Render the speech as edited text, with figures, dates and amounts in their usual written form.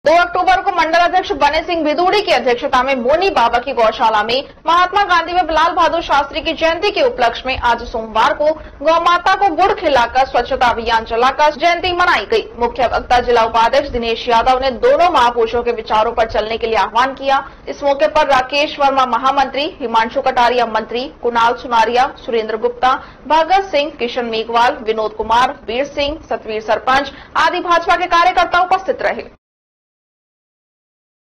2 अक्टूबर को मंडल अध्यक्ष बने सिंह भिदूड़ी की अध्यक्षता में मोनी बाबा की गौशाला में महात्मा गांधी व लाल बहादुर शास्त्री की जयंती के उपलक्ष्य में आज सोमवार को गौ माता को गुड़ खिलाकर स्वच्छता अभियान चलाकर जयंती मनाई गई। मुख्य वक्ता जिला उपाध्यक्ष दिनेश यादव ने दोनों महापुरुषों के विचारों पर चलने के लिए आह्वान किया। इस मौके पर राकेश वर्मा महामंत्री, हिमांशु कटारिया मंत्री, कुणाल सुनारिया, सुरेंद्र गुप्ता, भगत सिंह, किशन मेघवाल, विनोद कुमार, वीर सिंह, सतवीर सरपंच आदि भाजपा के कार्यकर्ता उपस्थित रहे।